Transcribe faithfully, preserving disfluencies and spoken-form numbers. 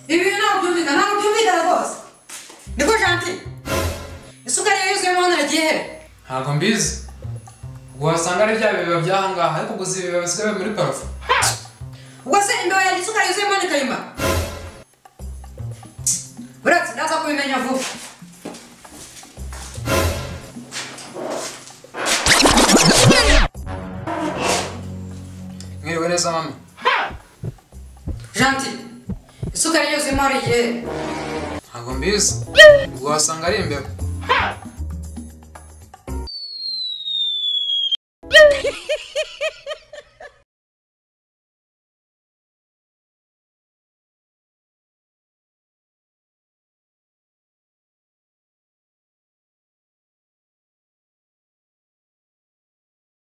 Ibi ntabwo byumvikana, ntabwo byumvikana rwose. Niko Gentil. Isukari yuzuyemo hano yagiye he? Ntabwo mbizi. Ubwo wasanga ari bya biba byahangaha ariko gusa ibi biba bisigaye muri parafu. Ubwo se imbeba ya isukari yuzuyemo ni kayima? Uretse ndaza kubimenya vuba. Mwiriwe neza mama. Gentil. Isukari yuzuyemo hari igihe he? Ntabwo mbizi. Ubwo wasanga ari imbeba.